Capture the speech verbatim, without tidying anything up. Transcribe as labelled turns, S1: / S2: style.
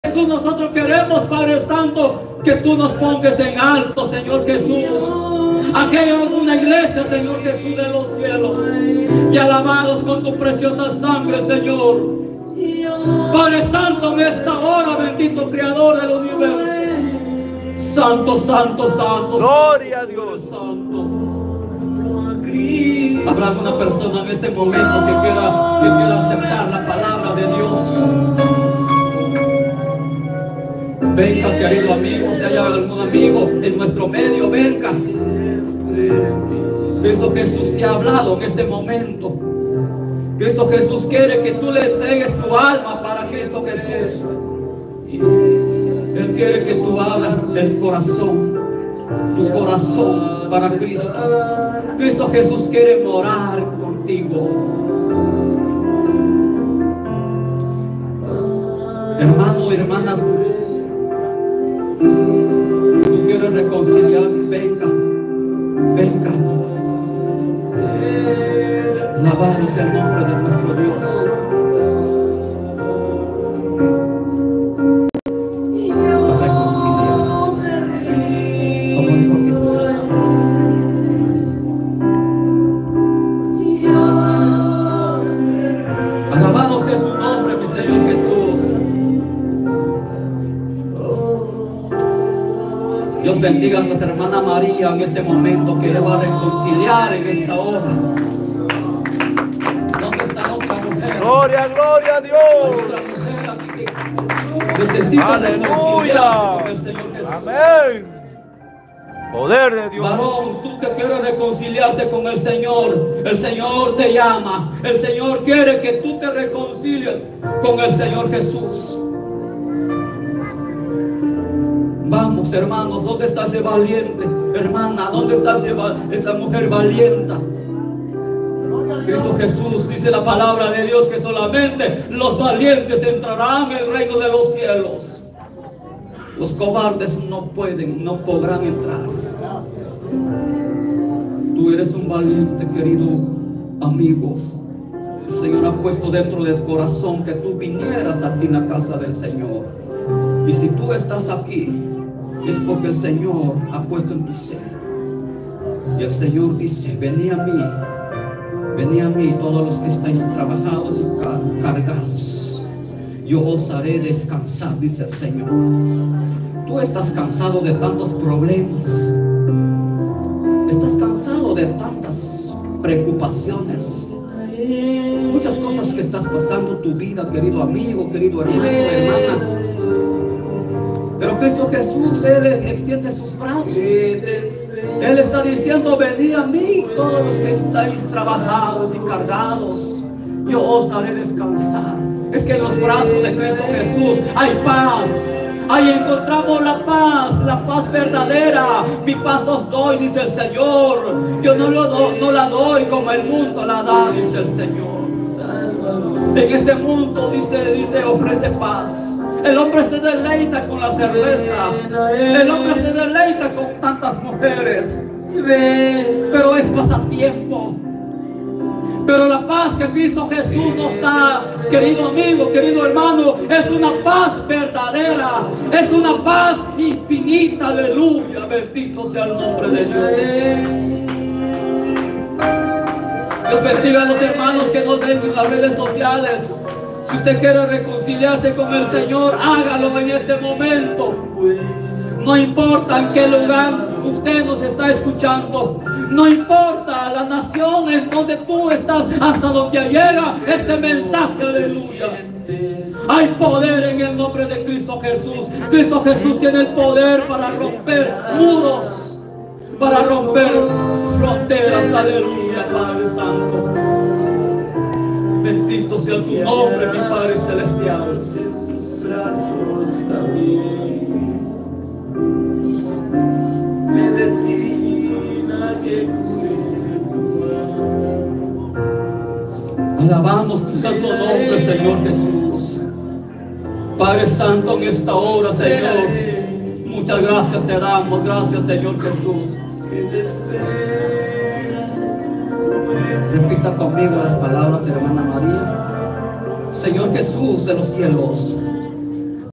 S1: Jesús, nosotros queremos, Padre Santo, que tú nos pongas en alto, Señor Jesús. Aquella es una iglesia, Señor Jesús, de los cielos. Y alabados con tu preciosa sangre, Señor. Padre Santo, en esta hora, bendito Creador del universo. Santo, santo, santo.
S2: Gloria a Dios.
S1: Santo. Habrá alguna persona en este momento que quiera, que quiera aceptar la palabra de Dios. Venga, querido amigo, si hay algún amigo en nuestro medio, venga. Cristo Jesús te ha hablado en este momento. Cristo Jesús quiere que tú le entregues tu alma para Cristo Jesús. Él quiere que tú abras el corazón, tu corazón para Cristo. Cristo Jesús quiere morar contigo. Hermano, hermanas, tú quieres reconciliarse, venga, venga. Alabamos el nombre de nuestro Dios. Para reconciliar. Como dijo que sí. Alabado sea tu nombre, mi Señor Jesús. Dios bendiga a nuestra hermana María en este momento, que ella va a reconciliar en esta hora. ¿Dónde está otra mujer?
S2: Gloria, gloria a Dios.
S1: Otra mujer aquí que necesita reconciliarse con el Señor Jesús.
S2: Amén. Poder de Dios.
S1: Varón, tú que quieres reconciliarte con el Señor, el Señor te llama. El Señor quiere que tú te reconcilies con el Señor Jesús. Vamos, hermanos, ¿dónde está ese valiente? Hermana, ¿dónde está ese, esa mujer valiente? Cristo Jesús, dice la palabra de Dios, que solamente los valientes entrarán en el reino de los cielos. Los cobardes no pueden, no podrán entrar. Tú eres un valiente, querido amigo. El Señor ha puesto dentro del corazón que tú vinieras aquí en la casa del Señor. Y si tú estás aquí, es porque el Señor ha puesto en tu ser. Y el Señor dice: venid a mí, venid a mí todos los que estáis trabajados y cargados, yo os haré descansar, dice el Señor. Tú estás cansado de tantos problemas, estás cansado de tantas preocupaciones, muchas cosas que estás pasando en tu vida, querido amigo, querido hermano, hermana. Pero Cristo Jesús, Él extiende sus brazos. Él está diciendo: venid a mí todos los que estáis trabajados y cargados, yo os haré descansar. Es que en los brazos de Cristo Jesús hay paz. Ahí encontramos la paz, la paz verdadera. Mi paz os doy, dice el Señor. Yo no, lo do, no la doy como el mundo la da, dice el Señor. En este mundo, dice, dice, ofrece paz. El hombre se deleita con la cerveza. El hombre se deleita con tantas mujeres. Pero es pasatiempo. Pero la paz que Cristo Jesús nos da, querido amigo, querido hermano, es una paz verdadera. Es una paz infinita. Aleluya. Bendito sea el nombre de Dios. Dios bendiga a los hermanos que nos ven en las redes sociales. Si usted quiere reconciliarse con el Señor, hágalo en este momento. No importa en qué lugar usted nos está escuchando. No importa la nación en donde tú estás, hasta donde llega este mensaje. Aleluya. Hay poder en el nombre de Cristo Jesús. Cristo Jesús tiene el poder para romper muros, para romper fronteras. Aleluya, Padre Santo. Bendito sea tu nombre, mi Padre Celestial. En sus brazos también medicina que cure tu alma. Alabamos tu santo nombre, Señor Jesús. Padre Santo, en esta hora, Señor, muchas gracias te damos. Gracias, Señor Jesús. Repita conmigo las palabras, hermana María. Señor Jesús de los cielos,